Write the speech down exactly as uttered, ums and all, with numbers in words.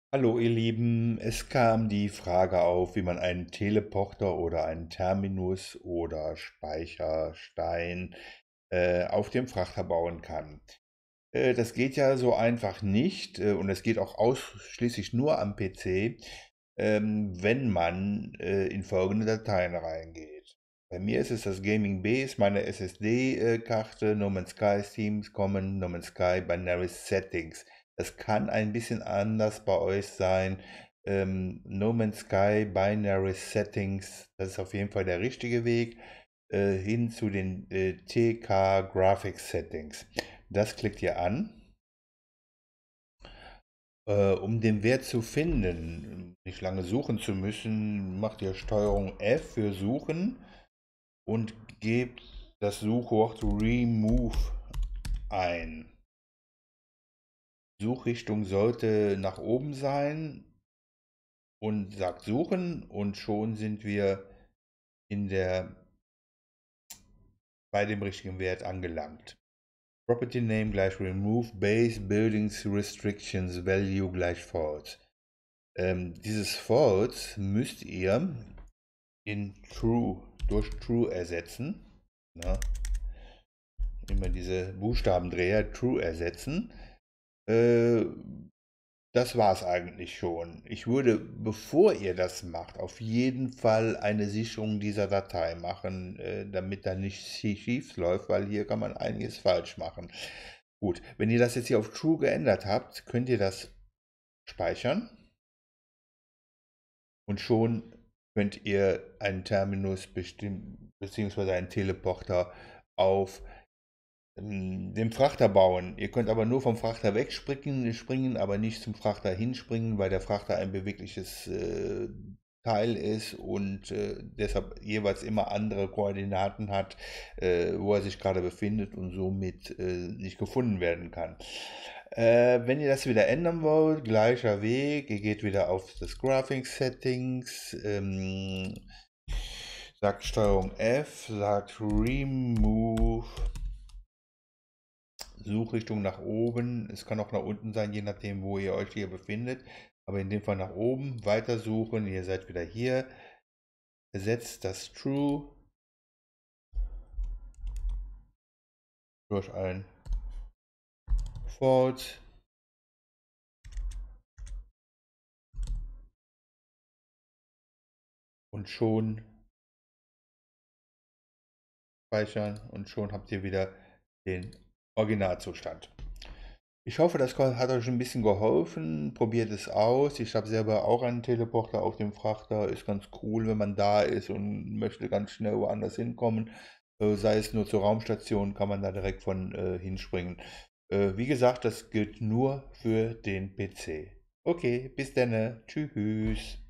Hallo ihr Lieben, es kam die Frage auf, wie man einen Teleporter oder einen Terminus oder Speicherstein äh, auf dem Frachter bauen kann. Äh, das geht ja so einfach nicht äh, und es geht auch ausschließlich nur am P C, ähm, wenn man äh, in folgende Dateien reingeht. Bei mir ist es das Gaming Base, meine S S D-Karte, No Man's Sky, Themes, Common, No Man's Sky, Binary Settings. Das kann ein bisschen anders bei euch sein. Ähm, No Man's Sky, Binary Settings, das ist auf jeden Fall der richtige Weg, äh, hin zu den äh, T K Graphics Settings. Das klickt ihr an. Äh, um den Wert zu finden, nicht lange suchen zu müssen, macht ihr Steuerung F für Suchen und gebt das Suchwort Remove ein. Suchrichtung sollte nach oben sein und sagt Suchen und schon sind wir in der, bei dem richtigen Wert angelangt. Property Name gleich Remove Base Buildings Restrictions Value gleich False. Ähm, dieses False müsst ihr in True durch True ersetzen. Na, immer diese Buchstabendreher True ersetzen. Äh, Das war es eigentlich schon. Ich würde, bevor ihr das macht, auf jeden Fall eine Sicherung dieser Datei machen, äh, damit da nichts schief läuft, weil hier kann man einiges falsch machen. Gut, wenn ihr das jetzt hier auf True geändert habt, könnt ihr das speichern und schon könnt ihr einen Terminus bestimmen, beziehungsweise einen Teleporter auf ähm, dem Frachter bauen. Ihr könnt aber nur vom Frachter wegspringen, springen, aber nicht zum Frachter hinspringen, weil der Frachter ein bewegliches äh, Teil ist und äh, deshalb jeweils immer andere Koordinaten hat, äh, wo er sich gerade befindet und somit äh, nicht gefunden werden kann. Äh, wenn ihr das wieder ändern wollt, gleicher Weg, ihr geht wieder auf das Graphics Settings, ähm, sagt Steuerung F, sagt Remove Suchrichtung nach oben. Es kann auch nach unten sein, je nachdem, wo ihr euch hier befindet. Aber in dem Fall nach oben. Weiter suchen. Ihr seid wieder hier. Ersetzt das True durch ein False. Und schon speichern. Und schon habt ihr wieder den Originalzustand. Ich hoffe, das hat euch ein bisschen geholfen. Probiert es aus. Ich habe selber auch einen Teleporter auf dem Frachter. Ist ganz cool, wenn man da ist und möchte ganz schnell woanders hinkommen. Äh, sei es nur zur Raumstation, kann man da direkt von äh, hinspringen. Äh, wie gesagt, das gilt nur für den P C. Okay, bis dann. Tschüss.